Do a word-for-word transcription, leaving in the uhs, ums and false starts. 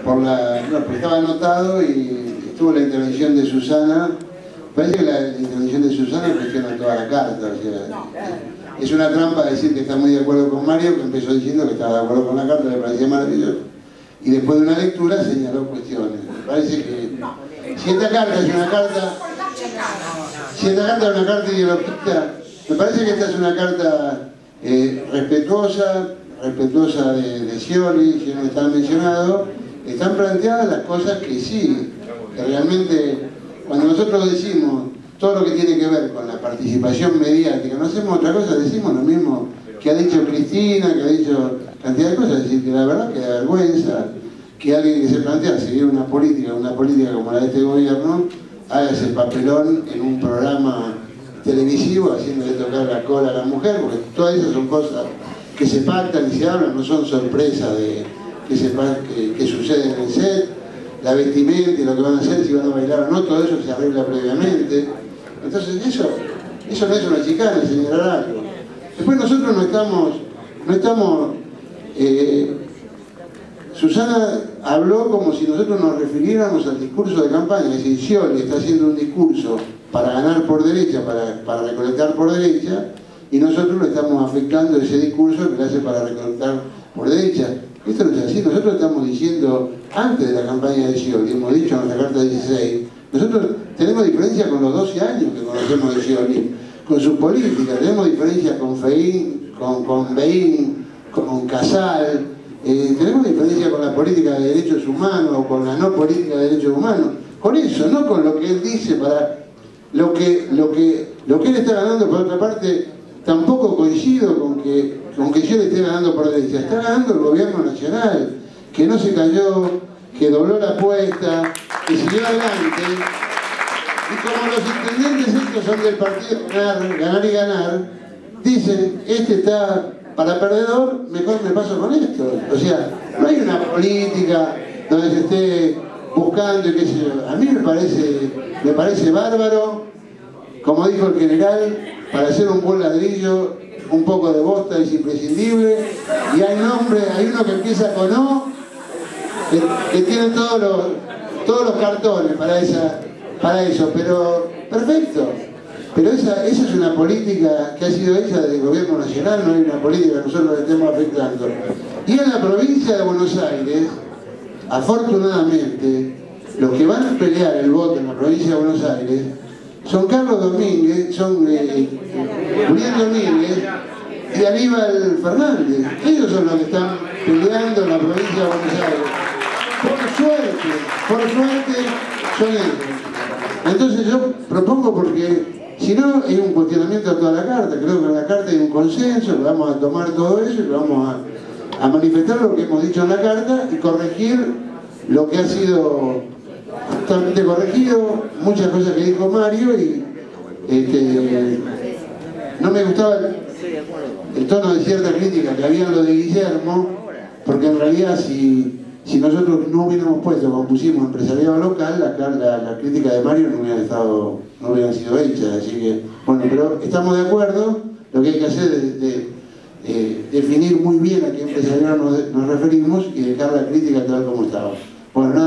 por la, no, porque estaba anotado y estuvo la intervención de Susana. Parece que la, la intervención de Susana cuestiona toda la carta, o sea, es una trampa decir que está muy de acuerdo con Mario, que empezó diciendo que estaba de acuerdo con la carta, le parecía maravilloso, y después de una lectura señaló cuestiones. Me parece que si esta carta es una carta, si esta carta es una carta ideológica, me parece que esta es una carta eh, respetuosa, respetuosa de, de Scioli, si no están mencionado, están planteadas las cosas que sí, que realmente, cuando nosotros decimos todo lo que tiene que ver con la participación mediática, no hacemos otra cosa, decimos lo mismo que ha dicho Cristina, que ha dicho cantidad de cosas, es decir, que la verdad que da vergüenza que alguien que se plantea seguir una política, una política como la de este gobierno, haga ese papelón en un programa televisivo haciéndole tocar la cola a la mujer, porque todas esas son cosas que se pactan y se hablan, no son sorpresas de que, se, que, que sucede en el set, la vestimenta y lo que van a hacer, si van a bailar o no, todo eso se arregla previamente. Entonces eso, eso no es una chicana, es señalar algo. Después nosotros no estamos, no estamos eh, Susana habló como si nosotros nos refiriéramos al discurso de campaña, es decir, Scioli está haciendo un discurso para ganar por derecha, para, para recolectar por derecha, y nosotros lo estamos afectando ese discurso que le hace para recolectar por derecha. Esto no es así, nosotros estamos diciendo, antes de la campaña de Scioli, hemos dicho en nuestra carta dieciséis, nosotros tenemos diferencia con los doce años que conocemos de Scioli, con sus políticas, tenemos diferencia con Feín, con, con Beín, con Casal, eh, tenemos diferencia con la política de derechos humanos o con la no política de derechos humanos, con eso, no con lo que él dice para lo que, lo que, lo que él está ganando. Por otra parte, tampoco coincido con que, con que yo le esté ganando por derecha, está ganando el gobierno nacional, que no se cayó, que dobló la apuesta, que siguió adelante, y como los intendentes estos son del partido ganar, ganar y ganar, dicen, este está para perdedor, mejor me paso con esto. O sea, no hay una política donde se esté buscando y qué sé yo. A mí me parece, me parece bárbaro, como dijo el general, para hacer un buen ladrillo, un poco de bosta es imprescindible, y hay nombre, hay uno que empieza con O, que, que tiene todos los, todos los cartones para, esa, para eso, pero perfecto. Pero esa, esa es una política que ha sido hecha del gobierno nacional, no hay una política que nosotros le estemos afectando. Y en la provincia de Buenos Aires, afortunadamente, los que van a pelear el voto en la provincia de Buenos Aires son Carlos Domínguez, son eh, Julián Domínguez y Aníbal Fernández. Ellos son los que están peleando en la provincia de Buenos Aires. Por suerte, por suerte son ellos. Entonces yo propongo, porque si no hay un cuestionamiento a toda la carta, creo que en la carta hay un consenso, que vamos a tomar todo eso y vamos a, a manifestar lo que hemos dicho en la carta y corregir lo que ha sido totalmente corregido, muchas cosas que dijo Mario, y este, no me gustaba el, el tono de cierta crítica que había en lo de Guillermo, porque en realidad si, si nosotros no hubiéramos puesto, como pusimos, empresariado local, la, la, la crítica de Mario no hubiera estado, no hubieran sido hechas, así que, bueno, pero estamos de acuerdo, lo que hay que hacer es de, de, eh, definir muy bien a qué empresariado nos, nos referimos y dejar la crítica tal como estaba. Bueno, nada.